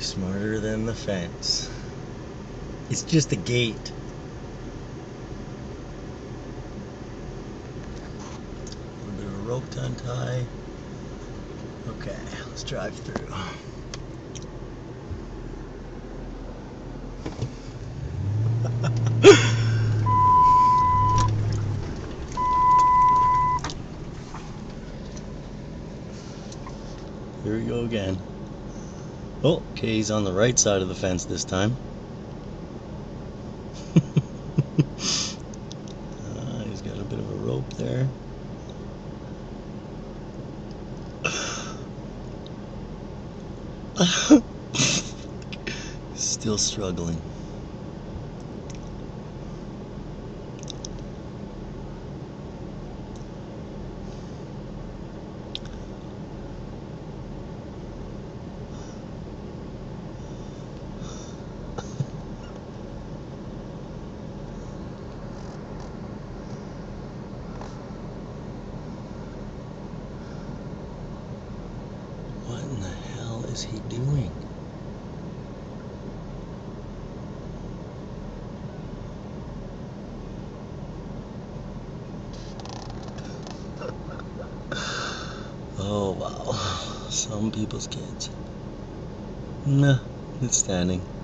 smarter than the fence. It's just a gate. A little bit of a rope to untie. Okay, let's drive through. Here we go again. Oh, okay, he's on the right side of the fence this time. He's got a bit of a rope there. Still struggling. What in the hell is he doing? Oh wow, some people's kids. Nah, it's standing.